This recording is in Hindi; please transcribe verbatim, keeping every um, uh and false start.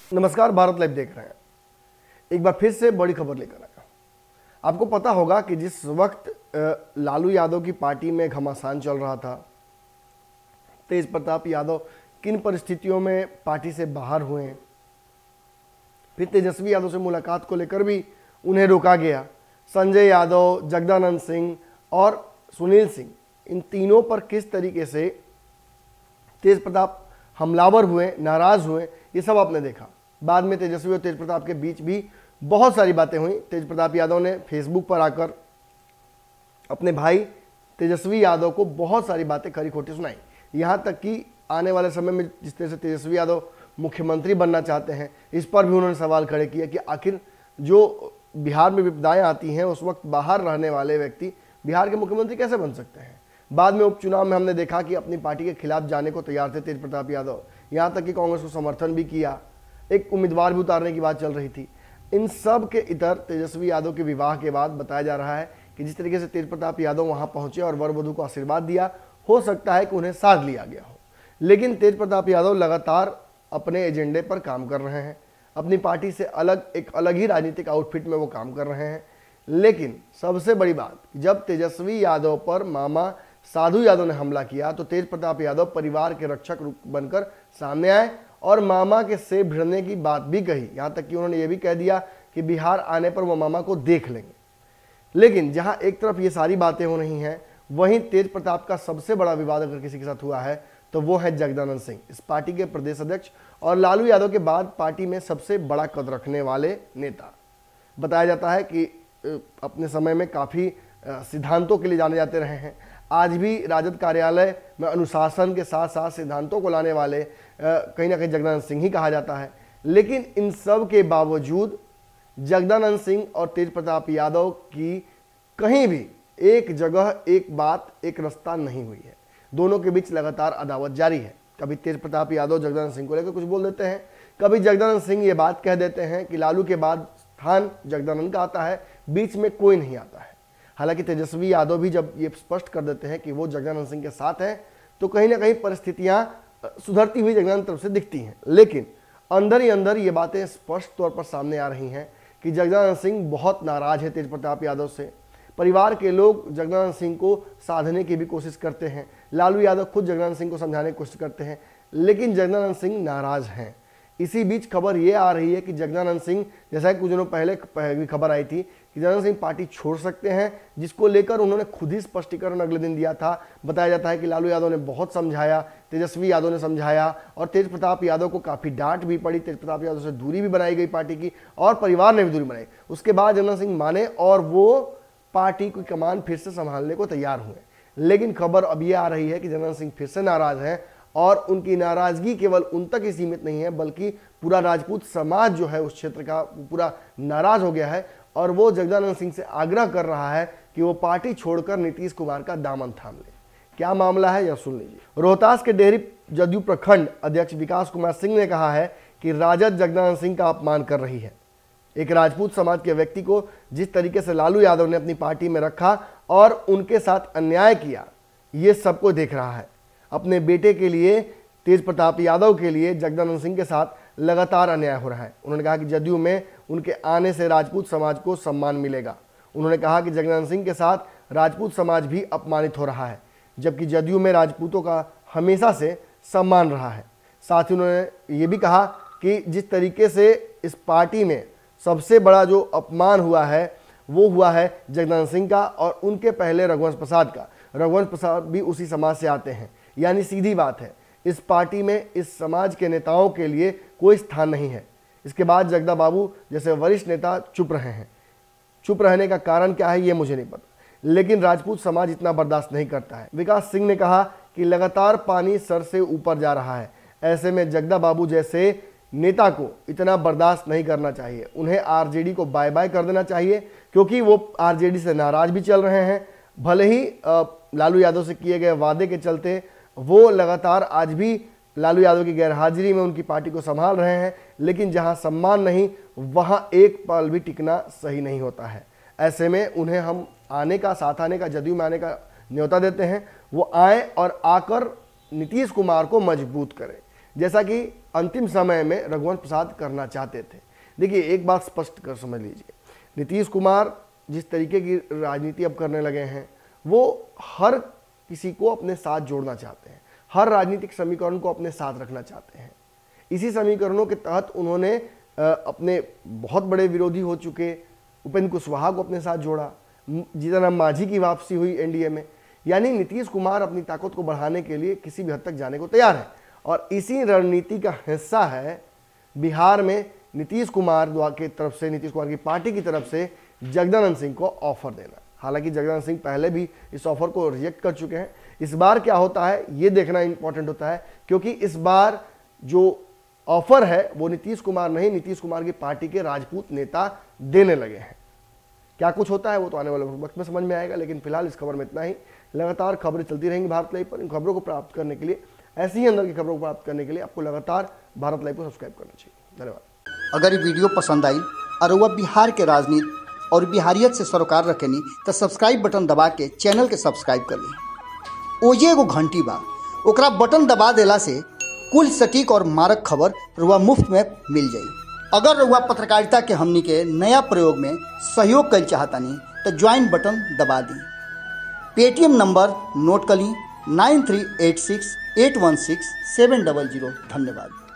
नमस्कार, भारत लाइव देख रहे हैं। एक बार फिर से बड़ी खबर लेकर आया। आपको पता होगा कि जिस वक्त लालू यादव की पार्टी में घमासान चल रहा था, तेज प्रताप यादव किन परिस्थितियों में पार्टी से बाहर हुए, फिर तेजस्वी यादव से मुलाकात को लेकर भी उन्हें रोका गया। संजय यादव, जगदानंद सिंह और सुनील सिंह, इन तीनों पर किस तरीके से तेज प्रताप हमलावर हुए, नाराज हुए, ये सब आपने देखा। बाद में तेजस्वी और तेज प्रताप के बीच भी बहुत सारी बातें हुई। तेज प्रताप यादव ने फेसबुक पर आकर अपने भाई तेजस्वी यादव को बहुत सारी बातें खरी खोटी सुनाई। यहाँ तक कि आने वाले समय में जिस तरह से तेजस्वी यादव मुख्यमंत्री बनना चाहते हैं, इस पर भी उन्होंने सवाल खड़े किया कि आखिर जो बिहार में विपदाएं आती हैं उस वक्त बाहर रहने वाले व्यक्ति बिहार के मुख्यमंत्री कैसे बन सकते हैं। बाद में उपचुनाव में हमने देखा कि अपनी पार्टी के खिलाफ जाने को तैयार थे तेज प्रताप यादव, यहाँ तक कि कांग्रेस को समर्थन भी किया, एक उम्मीदवार भी उतारने की बात चल रही थी। इन सब के इतर तेजस्वी यादव के विवाह के बाद बताया जा रहा है कि जिस तरीके से तेज प्रताप यादव वहां पहुंचे और वर वधू को आशीर्वाद दिया, हो सकता है कि उन्हें साध लिया गया हो। लेकिन तेज प्रताप यादव लगातार अपने एजेंडे पर काम कर रहे हैं, अपनी पार्टी से अलग एक अलग ही राजनीतिक आउटफिट में वो काम कर रहे हैं। लेकिन सबसे बड़ी बात, जब तेजस्वी यादव पर मामा साधु यादव ने हमला किया तो तेज प्रताप यादव परिवार के रक्षक बनकर सामने आए और मामा के से भिड़ने की बात भी कही। यहाँ तक कि उन्होंने ये भी कह दिया कि बिहार आने पर वो मामा को देख लेंगे। लेकिन जहाँ एक तरफ ये सारी बातें हो रही हैं, वहीं तेज प्रताप का सबसे बड़ा विवाद अगर किसी के साथ हुआ है तो वो है जगदानंद सिंह, इस पार्टी के प्रदेश अध्यक्ष और लालू यादव के बाद पार्टी में सबसे बड़ा कद रखने वाले नेता। बताया जाता है कि अपने समय में काफ़ी सिद्धांतों के लिए जाने जाते रहे हैं। आज भी राजद कार्यालय में अनुशासन के साथ साथ सिद्धांतों को लाने वाले कहीं ना कहीं जगदानंद सिंह ही कहा जाता है। लेकिन इन सब के बावजूद जगदानंद सिंह और तेज प्रताप यादव की कहीं भी एक जगह, एक बात, एक रास्ता नहीं हुई है। दोनों के बीच लगातार अदावत जारी है। कभी तेज प्रताप यादव जगदानंद सिंह को लेकर कुछ बोल देते हैं, कभी जगदानंद सिंह ये बात कह देते हैं कि लालू के बाद स्थान जगदानंद का आता है, बीच में कोई नहीं आता है। हालांकि तेजस्वी यादव भी जब ये स्पष्ट कर देते हैं कि वो जगदानंद सिंह के साथ हैं, तो कहीं ना कहीं परिस्थितियां सुधरती हुई जगदानंद तरफ से दिखती हैं। लेकिन अंदर ही अंदर ये बातें स्पष्ट तौर पर सामने आ रही हैं कि जगदानंद सिंह बहुत नाराज है तेज प्रताप यादव से। परिवार के लोग जगदानंद सिंह को साधने की भी कोशिश करते हैं, लालू यादव खुद जगदानंद सिंह को समझाने की कोशिश करते हैं, लेकिन जगदानंद सिंह नाराज हैं। इसी बीच खबर ये आ रही है कि जगदानंद सिंह, जैसा कि कुछ दिनों पहले खबर आई थी कि जगदानंद सिंह पार्टी छोड़ सकते हैं, जिसको लेकर उन्होंने खुद ही स्पष्टीकरण अगले दिन दिया था। बताया जाता है कि लालू यादव ने बहुत समझाया, तेजस्वी यादव ने समझाया और तेज प्रताप यादव को काफ़ी डांट भी पड़ी, तेज प्रताप यादव से दूरी भी बनाई गई पार्टी की और परिवार ने भी दूरी बनाई। उसके बाद जगदानंद सिंह माने और वो पार्टी की कमान फिर से संभालने को तैयार हुए। लेकिन खबर अब ये आ रही है कि जगदानंद सिंह फिर से नाराज हैं और उनकी नाराजगी केवल उन तक ही सीमित नहीं है, बल्कि पूरा राजपूत समाज जो है उस क्षेत्र का पूरा नाराज हो गया है और वो जगदानंद सिंह से आग्रह कर रहा है कि वो पार्टी छोड़कर नीतीश कुमार का दामन थाम ले। क्या मामला है यह सुन लीजिए। रोहतास के डेहरी जदयू प्रखंड अध्यक्ष विकास कुमार सिंह ने कहा है कि राजद जगदानंद सिंह का अपमान कर रही है। एक राजपूत समाज के व्यक्ति को जिस तरीके से लालू यादव ने अपनी पार्टी में रखा और उनके साथ अन्याय किया, ये सबको देख रहा है। अपने बेटे के लिए, तेज प्रताप यादव के लिए जगदानंद सिंह के साथ लगातार अन्याय हो रहा है। उन्होंने कहा कि जदयू में उनके आने से राजपूत समाज को सम्मान मिलेगा। उन्होंने कहा कि जगदानंद सिंह के साथ राजपूत समाज भी अपमानित हो रहा है, जबकि जदयू में राजपूतों का हमेशा से सम्मान रहा है। साथ ही उन्होंने ये भी कहा कि जिस तरीके से इस पार्टी में सबसे बड़ा जो अपमान हुआ है वो हुआ है जगदानंद सिंह का और उनके पहले रघुवंश प्रसाद का। रघुवंश प्रसाद भी उसी समाज से आते हैं। यानी सीधी बात है, इस पार्टी में इस समाज के नेताओं के लिए कोई स्थान नहीं है। इसके बाद जगदा बाबू जैसे वरिष्ठ नेता चुप रहे हैं। चुप रहने का कारण क्या है ये मुझे नहीं पता, लेकिन राजपूत समाज इतना बर्दाश्त नहीं करता है। विकास सिंह ने कहा कि लगातार पानी सर से ऊपर जा रहा है, ऐसे में जगदा बाबू जैसे नेता को इतना बर्दाश्त नहीं करना चाहिए। उन्हें आरजेडी को बाय बाय कर देना चाहिए, क्योंकि वो आरजेडी से नाराज भी चल रहे हैं। भले ही लालू यादव से किए गए वादे के चलते वो लगातार आज भी लालू यादव की गैरहाजिरी में उनकी पार्टी को संभाल रहे हैं, लेकिन जहां सम्मान नहीं वहां एक पल भी टिकना सही नहीं होता है। ऐसे में उन्हें हम आने का, साथ आने का, जदयू में आने का न्योता देते हैं। वो आए और आकर नीतीश कुमार को मजबूत करें। जैसा कि अंतिम समय में रघुवंश प्रसाद करना चाहते थे। देखिए एक बात स्पष्ट कर समझ लीजिए, नीतीश कुमार जिस तरीके की राजनीति अब करने लगे हैं वो हर किसी को अपने साथ जोड़ना चाहते हैं, हर राजनीतिक समीकरण को अपने साथ रखना चाहते हैं। इसी समीकरणों के तहत उन्होंने अपने बहुत बड़े विरोधी हो चुके उपेंद्र कुशवाहा को अपने साथ जोड़ा, जीतन राम मांझी की वापसी हुई एनडीए में। यानी नीतीश कुमार अपनी ताकत को बढ़ाने के लिए किसी भी हद तक जाने को तैयार है और इसी रणनीति का हिस्सा है बिहार में नीतीश कुमार की तरफ से, नीतीश कुमार की पार्टी की तरफ से जगदानंद सिंह को ऑफर देना। हालांकि जगदानंद सिंह पहले भी इस ऑफर को रिजेक्ट कर चुके हैं। इस बार क्या होता है ये देखना इंपॉर्टेंट होता है, क्योंकि इस बार जो ऑफर है वो नीतीश कुमार नहीं, नीतीश कुमार की पार्टी के राजपूत नेता देने लगे हैं। क्या कुछ होता है वो तो आने वाले वक्त में समझ में आएगा, लेकिन फिलहाल इस खबर में इतना ही। लगातार खबरें चलती रहेंगी भारत लाइव पर। इन खबरों को प्राप्त करने के लिए, ऐसी ही अंदर की खबरों को प्राप्त करने के लिए आपको लगातार भारत लाइव को सब्सक्राइब करना चाहिए। धन्यवाद। अगर ये वीडियो पसंद आई और वह बिहार के राजनीति और बिहारियत से सरोकार रखेनी तो सब्सक्राइब बटन दबा के चैनल के सब्सक्राइब कर ली। ओजे एगो घंटी बा, ओकरा बटन दबा देला से कुल सटीक और मारक खबर रुआ मुफ्त में मिल जाई। अगर रुआ पत्रकारिता के हमनी के नया प्रयोग में सहयोग कर चाहतानी तो ज्वाइन बटन दबा दी। पेटीएम नंबर नोट कर ली nine three eight six eight one six seven double zero. धन्यवाद।